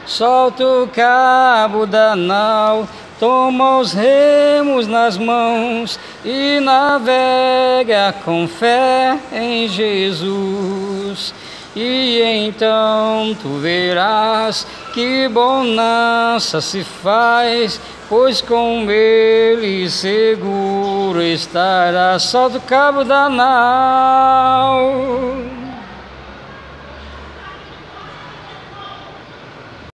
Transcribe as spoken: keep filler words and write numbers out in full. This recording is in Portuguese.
solta o cabo da nau, toma os remos nas mãos e navega com fé em Jesus. E então tu verás que bonança se faz, pois com ele seguro estarás. Solta o cabo da nau.